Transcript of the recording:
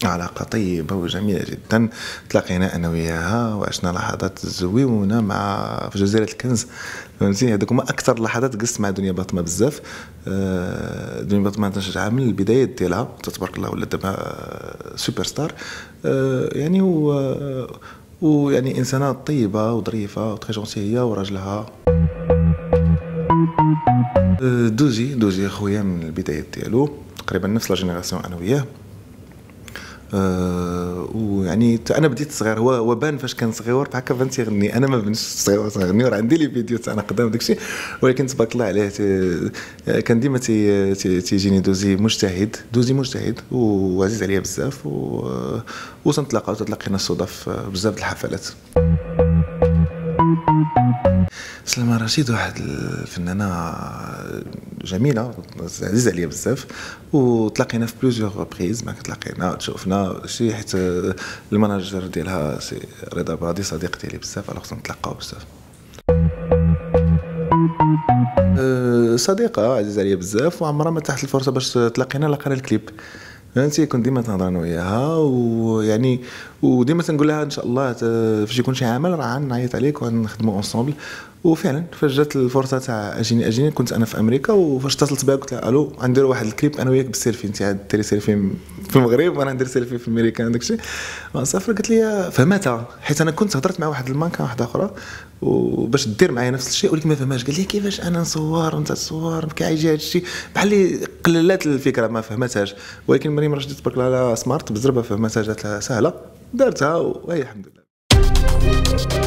عشنا علاقة طيبة وجميلة جدا، تلاقينا أنا وياها وعشنا لحظات زويونة في جزيرة الكنز. فهمتي، هذوك هما أكثر لحظات قست مع دنيا باطمة بزاف. دنيا باطمة تنشجعها من البدايات ديالها، تبارك الله ولات دابا سوبر ستار. يعني ويعني إنسانة طيبة وظريفة وتري جونسي هي وراجلها. دوزي خويا من البدايات ديالو، تقريبا نفس لا جينيراسيون انا وياه. ويعني انا بديت صغير، هو بان فاش كان صغير هكا بان تيغني، انا ما بنش صغير تغني، وراه عندي لي فيديو تاع انا قدام داكشي، ولكن تبارك الله عليه كان ديما تيجيني دوزي مجتهد وعزيز عليا بزاف. وسنتلاقاو تلاقينا الصدف بزاف د الحفلات. سلمى رشيد واحد الفنانة جميلة عزيزة عليا بزاف، وتلاقينا في بلوزيغ ريبريز، ما تلاقينا تشوفنا شي حيت الماناجر ديالها سي رضا بادي صديق ديالي بزاف، الوغ نتلاقاو بزاف. صديقة عزيزة عليا بزاف، وعمرها ما تحت الفرصة باش تلاقينا لقينا الكليب. فهمتي، كنت ديما تنهضر انا وياها، ويعني وديما تنقول لها ان شاء الله فاش يكون شي عمل راه نعيط عليك ونخدموا اونصومبل. وفعلا فاش جات الفرصه تاع اجيني كنت انا في امريكا، وفاش اتصلت بها قلت لها الو غنديروا واحد الكليب انا وياك بالسيلفي، انت عاد ديري سيلفي في المغرب وانا ندير سيلفي في امريكا داكشي. صافي قالت لي فهمتها، حيت انا كنت هضرت مع واحد المانكا واحده اخرى وباش دير معايا نفس الشيء، ولكن ما فهمهاش. قال لي كيفاش انا نصور وانت تصور، كيعجي هذا الشيء بحال اللي قللات الفكره، ما فهمتهاش. ولكن مريم رشدي تبارك الله سمارت بزربه، فهمتها، جات لها سهله، دارتها وهي الحمد لله.